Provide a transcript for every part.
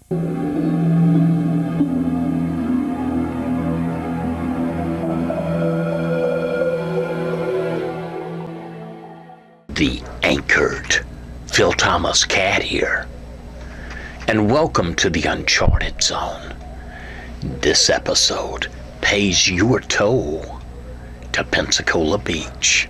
The Anchored. Phil Thomas Cat here. And welcome to the Uncharted Zone. This episode pays your toll to Pensacola Beach.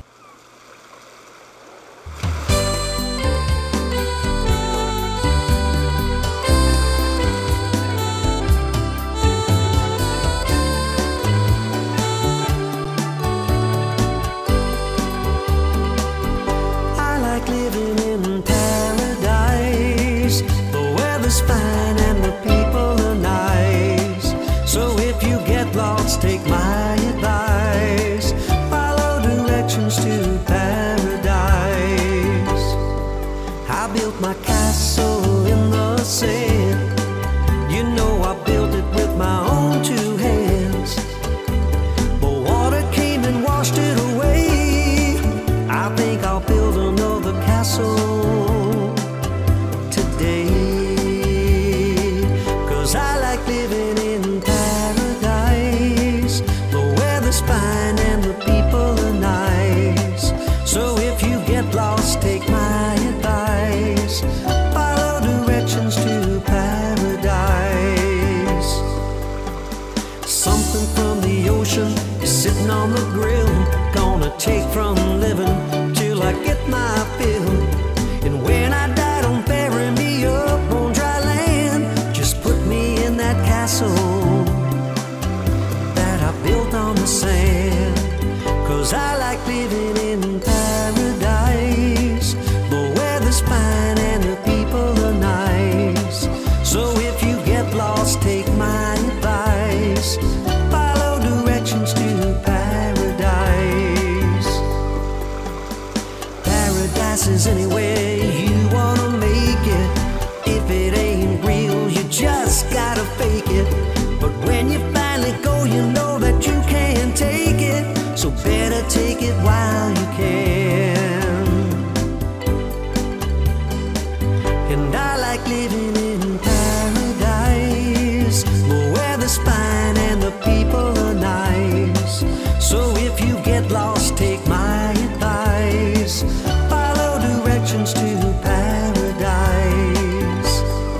Take my advice, follow directions to paradise. I built my castle in the sand. You know I built it with my own two hands. But water came and washed it away. I think I'll build another castle today. 'Cause I like living in paradise. Fine and the people are nice. So if you get lost, take my advice, follow directions to paradise. Something from the ocean is sitting on the grill. Gonna take from living till I get my fill. And when I die, don't bury me up on dry land. Just put me in that castle built on the sand. 'Cause I like living in paradise. The weather's fine and the people are nice. So if you get lost, take my advice, follow directions to paradise. Paradise is anywhere you wanna make it. If it ain't real, you just gotta fake it. But when you finally go, you know that you can't take it. So better take it while you can. And I like living in paradise. The weather's fine and the people are nice. So if you get lost, take my advice, follow directions to paradise.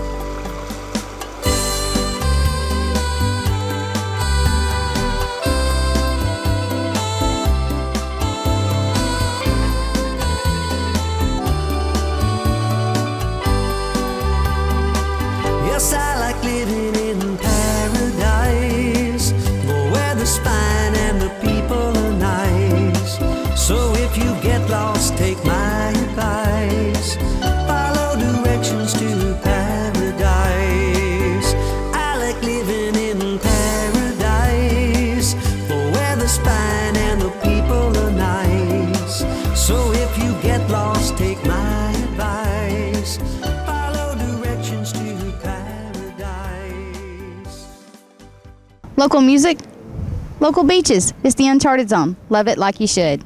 I like living in paradise. The weather's fine and the people are nice. So if you get lost, take my advice, follow directions to paradise. I like living in paradise. The weather's fine and the people are nice. So if you get lost, take my advice, follow directions to local music, local beaches. It's the Uncharted Zone. Love it like you should.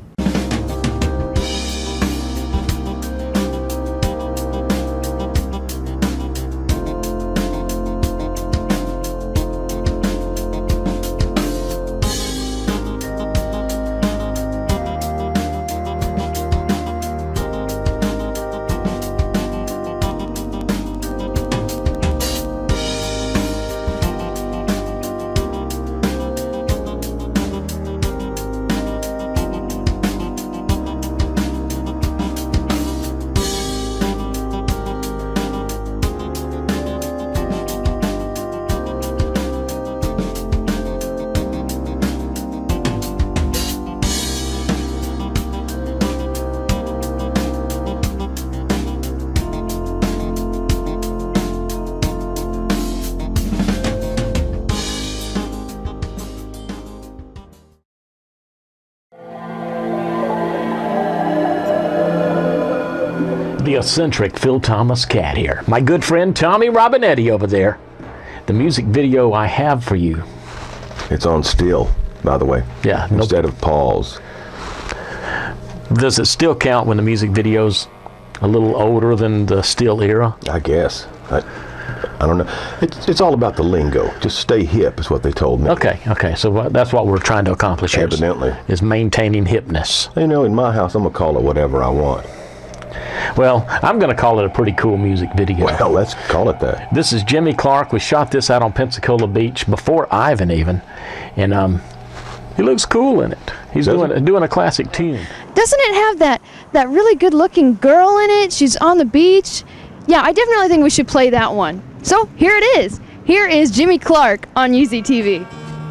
The eccentric Phil Thomas Cat here. My good friend Tommy Robinetti over there. The music video I have for you. It's on still, by the way. Yeah. Instead of pause. Does it still count when the music video's a little older than the still era? I guess. I I don't know. It's all about the lingo. Just stay hip is what they told me. Okay. So that's what we're trying to accomplish here. Evidently. Is maintaining hipness. You know, in my house, I'm going to call it whatever I want. Well, I'm going to call it a pretty cool music video. Well, let's call it that. This is Jimmy Clark. We shot this out on Pensacola Beach before Ivan even. And he looks cool in it. He's doing a classic tune. Doesn't it have that really good-looking girl in it? She's on the beach. Yeah, I definitely think we should play that one. So here it is. Here is Jimmy Clark on UZTV.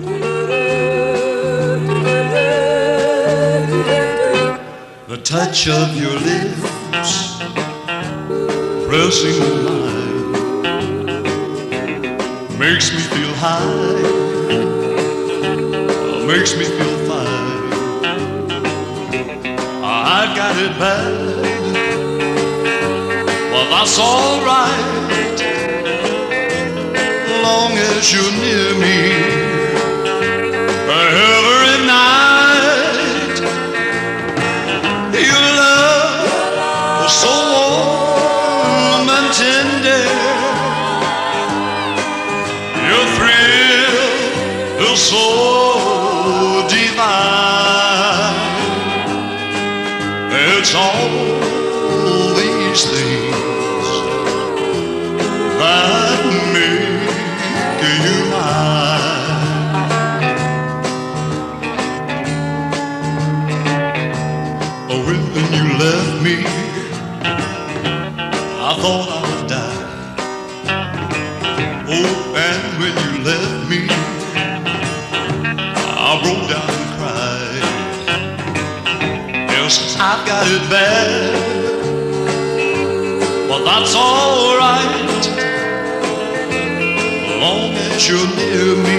The touch of your lips pressing on mine makes me feel high, makes me feel fine. I got it bad, well that's alright, long as you're near me every night. Your love was so warm and tender, your thrill is so divine. It's all these things that make you mine. Oh, when you left me, I thought I would die. Oh, and when you left me, I broke down and cried. Yes, I've got it bad, but that's alright, long as you're near me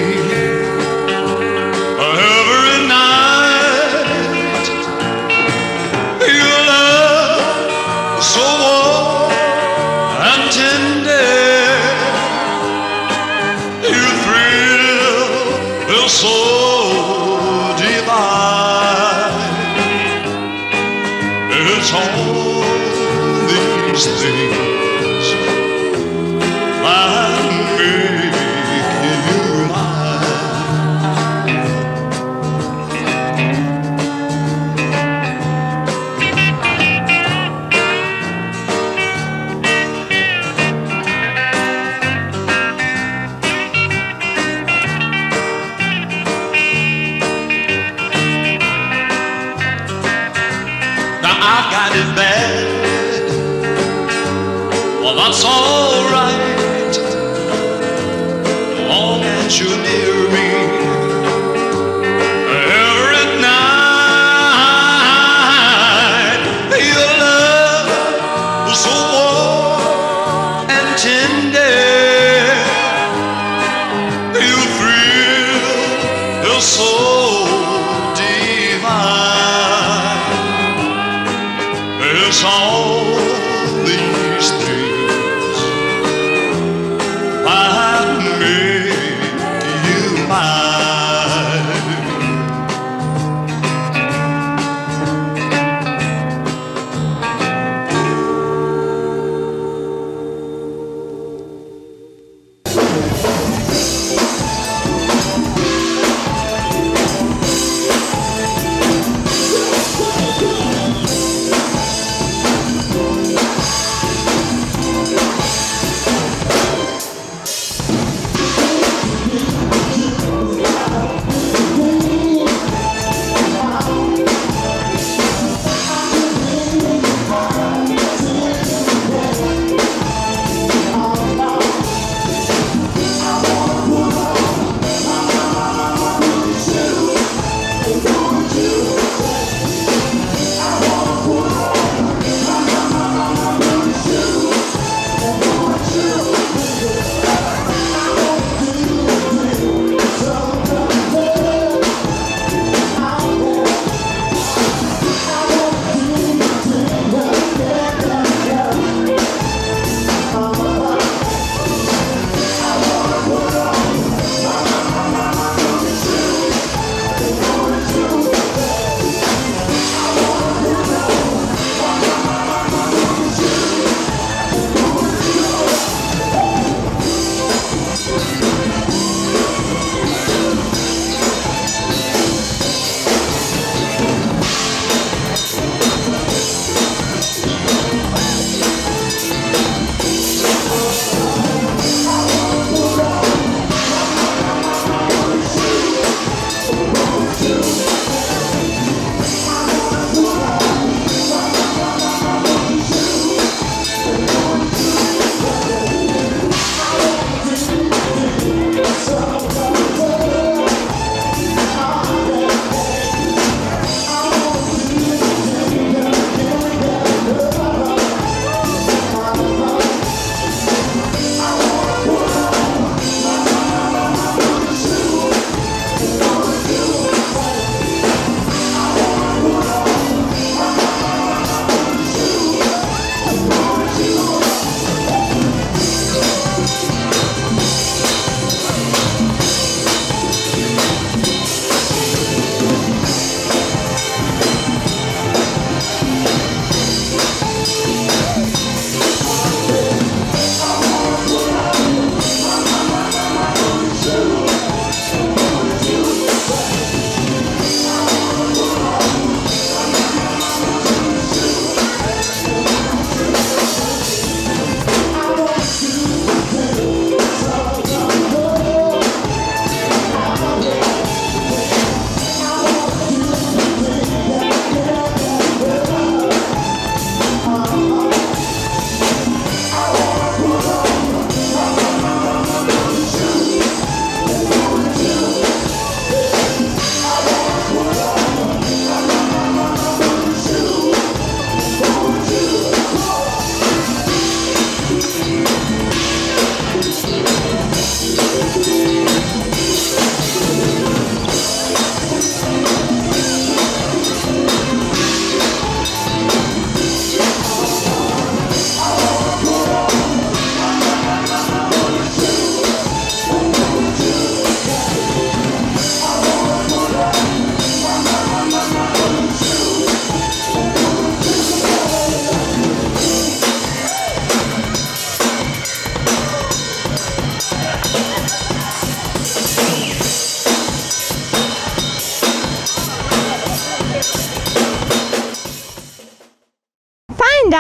every night. Your love is so warm and tender, your thrill is so divine. It's all these things that make you mine.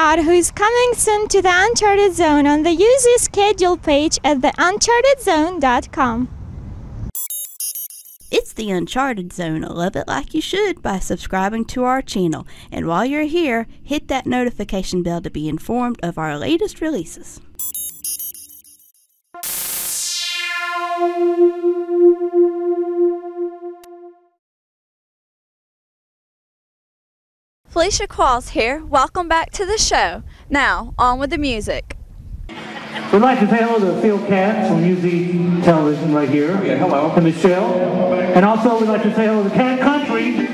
out who's coming soon to the Uncharted Zone on the UZ schedule page at theunchartedzone.com. It's the Uncharted Zone. Love it like you should by subscribing to our channel. And while you're here, hit that notification bell to be informed of our latest releases. Felicia Qualls here. Welcome back to the show. Now, on with the music. We'd like to say hello to Phil Katz from UZ Television right here. Yeah, hello. And Michelle. And also we'd like to say hello to Cat Country.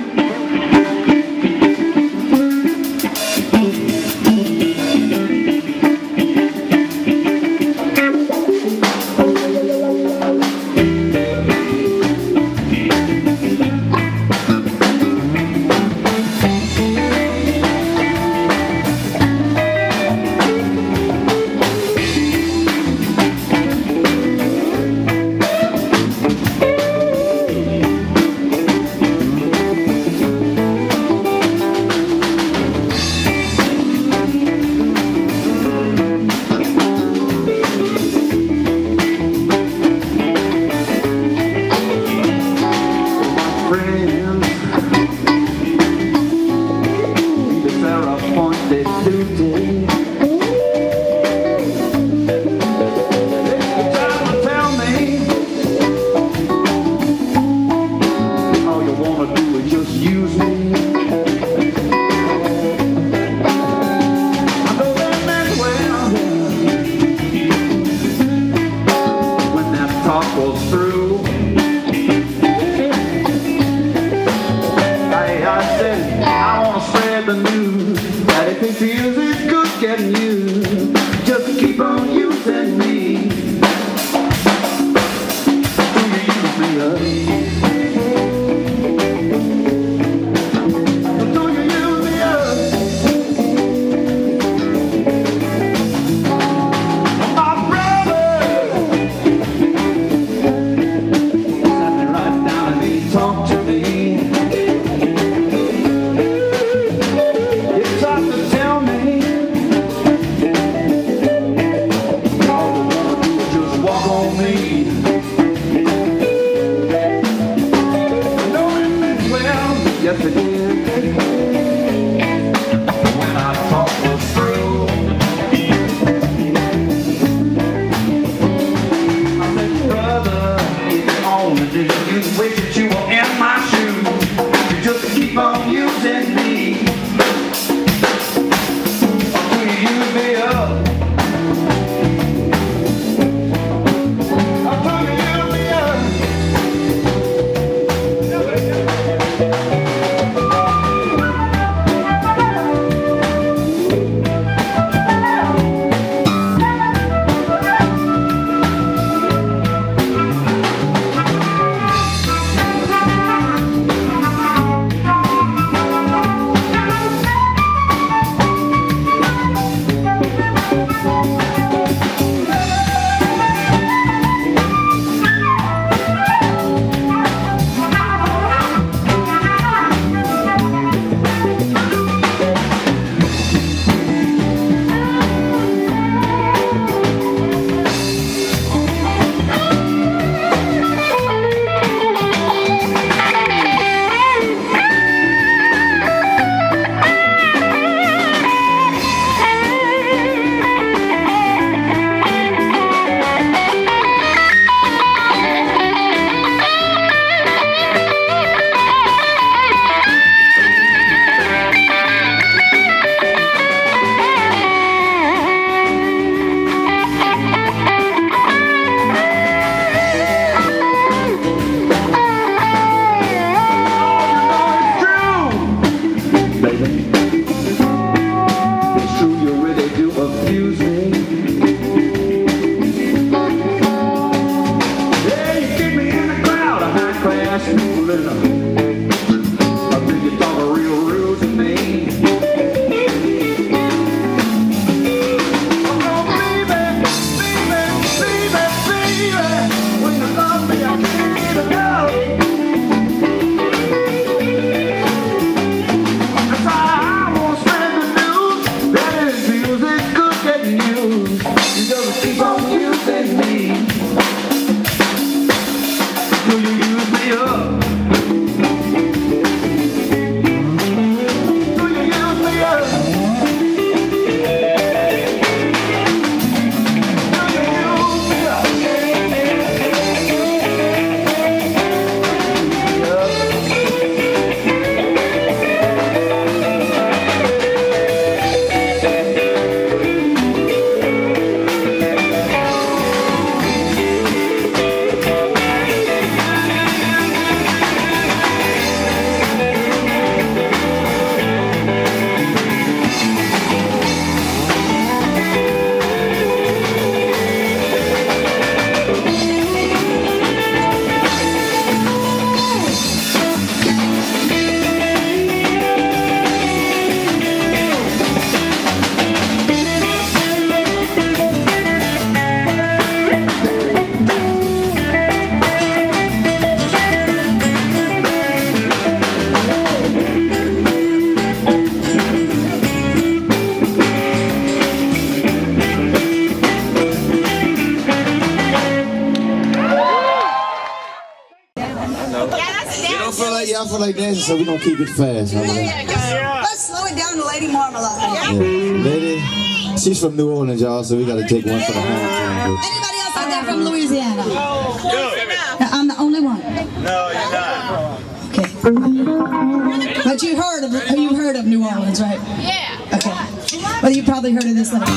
right, y'all feel like dancing, so we're gonna keep it fast. Huh? Let's slow it down to Lady Marmalade. Yeah. Lady, she's from New Orleans, y'all, so we gotta take one for the home team. Anybody else out there from Louisiana? I'm the only one. No, you're not. Okay. But you've heard of New Orleans, right? Yeah. Okay. Well, you probably heard of this lady.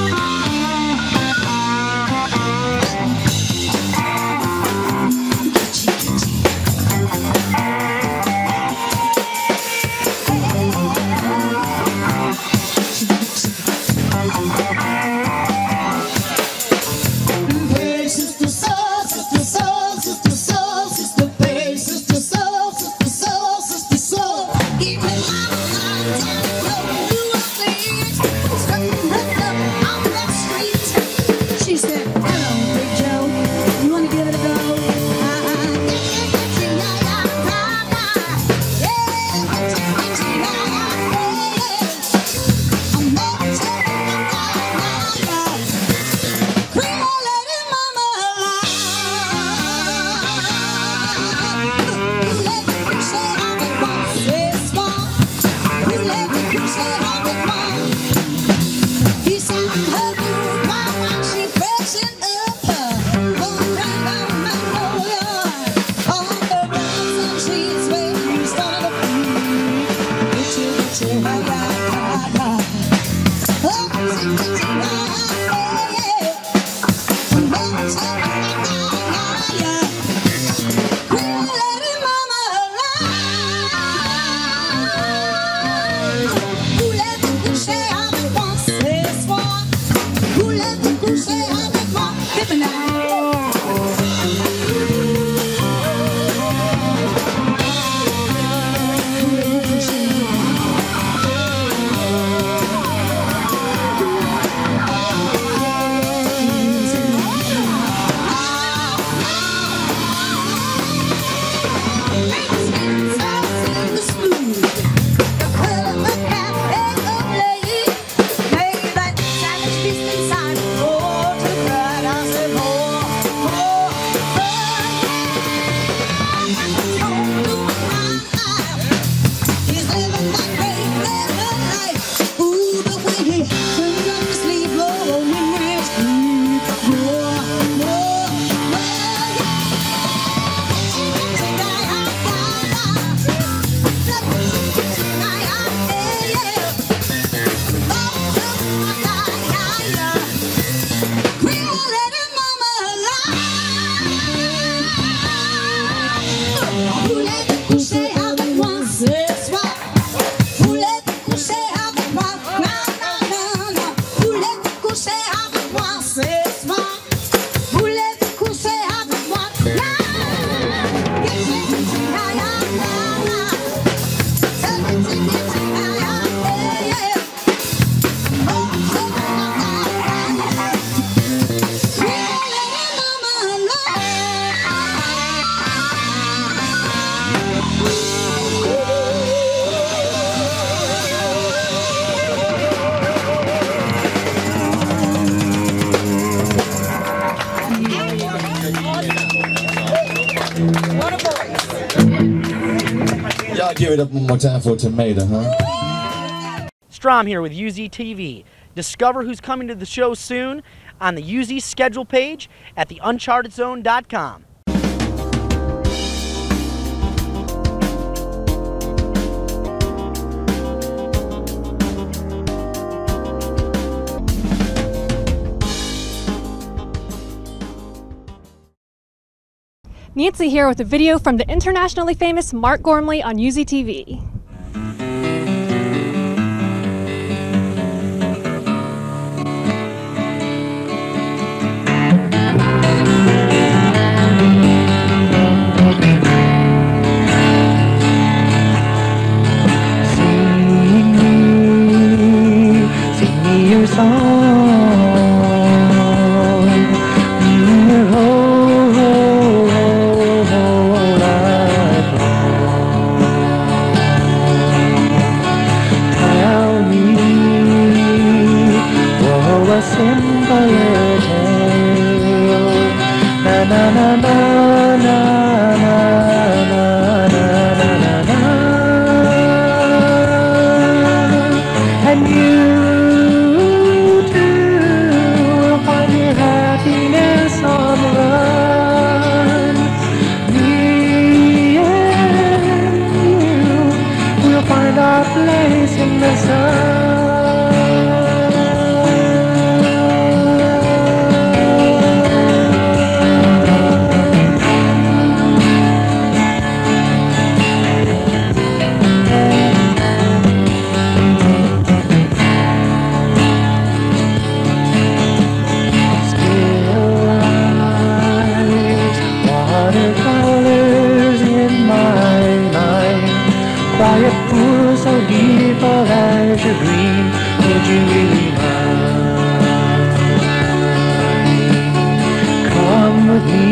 Y'all give it up one more time for a tomato, huh? Strom here with UZTV. Discover who's coming to the show soon on the UZ schedule page at theunchartedzone.com. Nancy here with a video from the internationally famous Mark Gormley on UZTV. Sing me your song. Na na na na na na na na na. of me.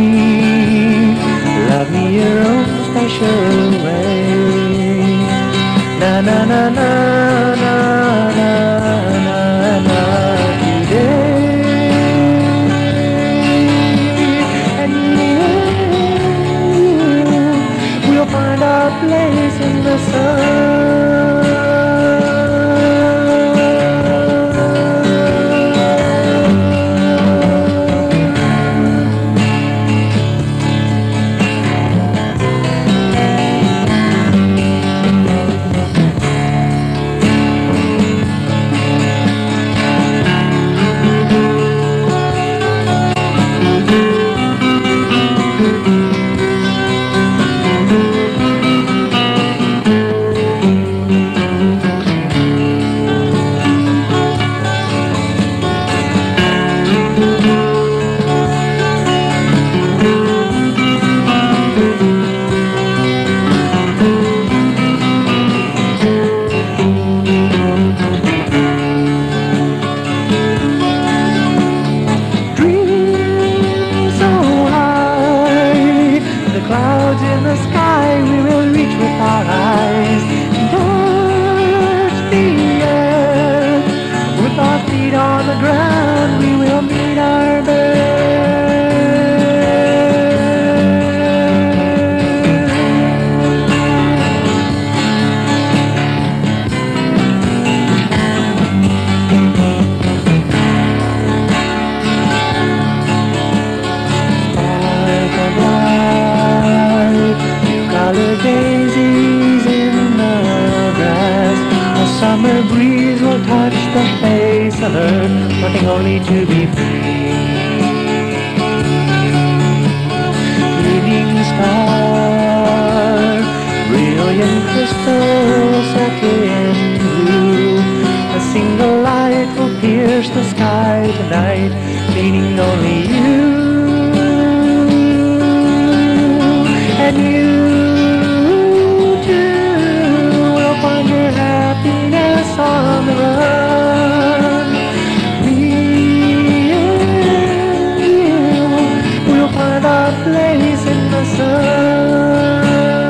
Love me your own special way. Na na na na na na na na today. And we'll find our place in the sun. Clouds in the sky we will reach with our eyes. Touch the earth with our feet on the ground. We will meet our daisies in the grass. A summer breeze will touch the face of earth, wanting only to be free. Evening star, brilliant crystal set in blue. A single light will pierce the sky tonight, meaning only you. And you on the run. Me and you will find our place in the sun.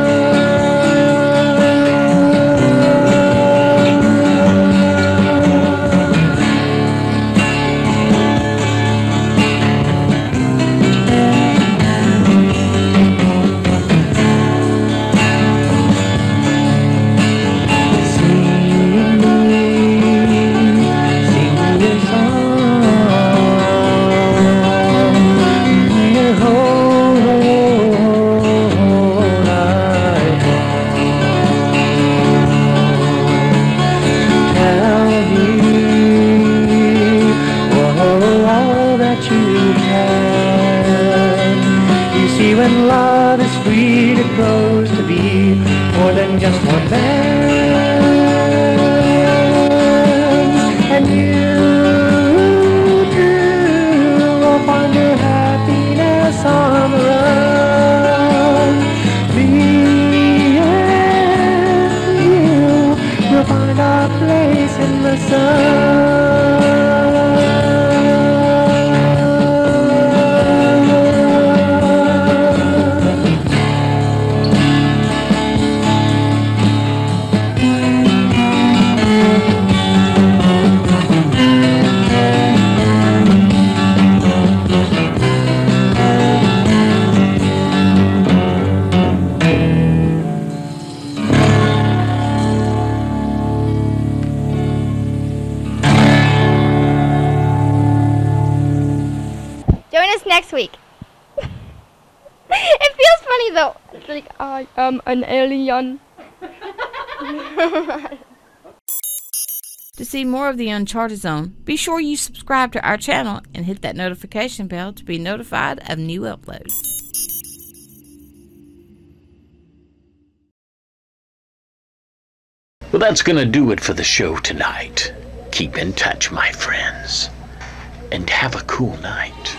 When love is free, it grows to be more than just one man. And you too will find your happiness on the run. Me and you will find our place in the sun. Join us next week. It feels funny though. It's like I am an alien. To see more of the Uncharted Zone, be sure you subscribe to our channel and hit that notification bell to be notified of new uploads. Well, that's going to do it for the show tonight. Keep in touch, my friends, and have a cool night.